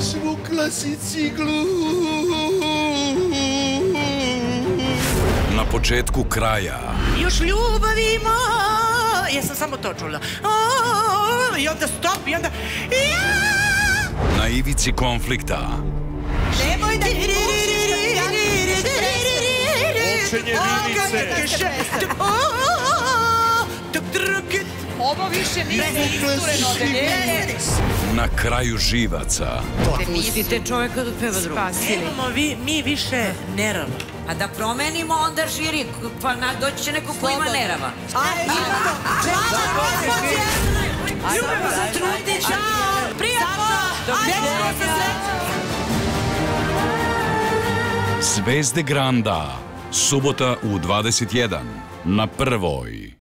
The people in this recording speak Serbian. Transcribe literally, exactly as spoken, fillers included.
izvukla si ciglu. Na početku kraja. Još ljubav ima. Ja sam samo to čula. I onda stop i onda... Na ivici konflikta. Nemoj da mi pušiš kad ja ništa Učenje Milice. Ovo više nije istureno odeljenje. Na kraju živaca. Pustite čovjeka da peva drugo. Nemamo mi više nerava. A da promenimo onda žiri, pa doći će neko ko ima nerava. Ajde, ljubav za trudnića, prijatno, ajde. Zvezde Granda. Subota u dvadeset jedan. Na Prvoj.